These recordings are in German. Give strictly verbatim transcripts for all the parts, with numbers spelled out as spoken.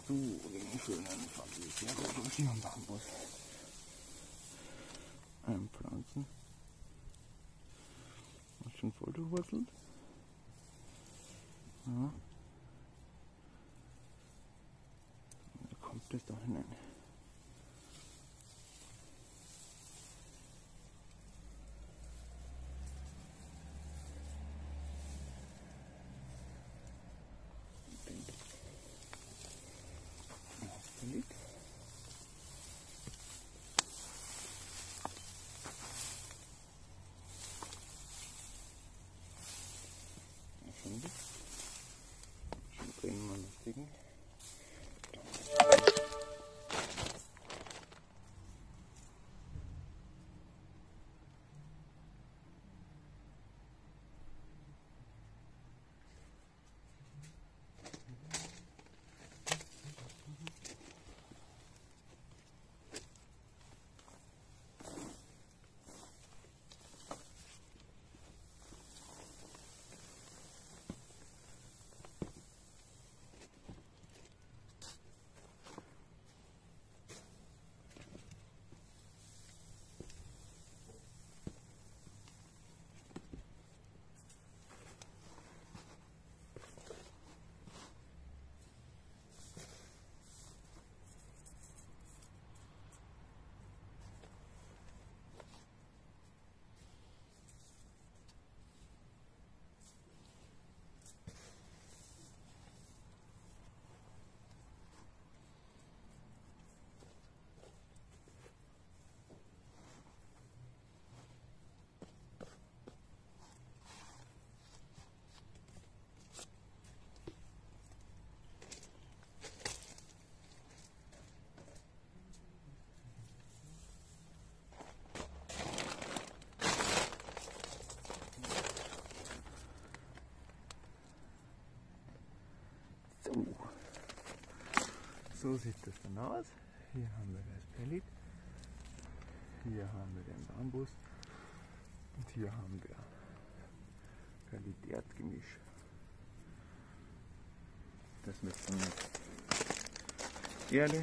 du den schönen Fabrizieren Bambus einpflanzen. Ist schon voll durchwurzelt. Ja. Da kommt das da hinein. Schon drehen wir das Ding. So sieht das dann aus. Hier haben wir das Pellet, hier haben wir den Bambus und hier haben wir Pellet-Erdgemisch. Das wird dann mit Erde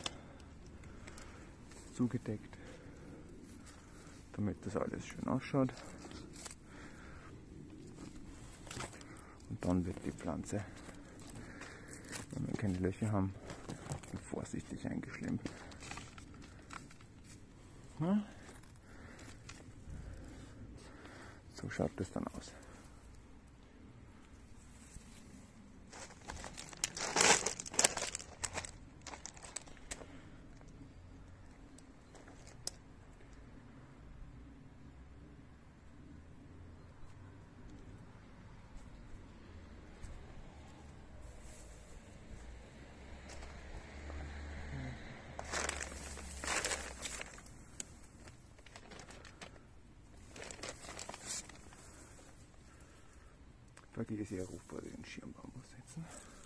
zugedeckt, damit das alles schön ausschaut. Und dann wird die Pflanze, wenn wir keine Löcher haben, vorsichtig eingeschlemmt. Ja. So schaut das dann aus. Vergiss ich, rufbar den Schirmbambus setzen.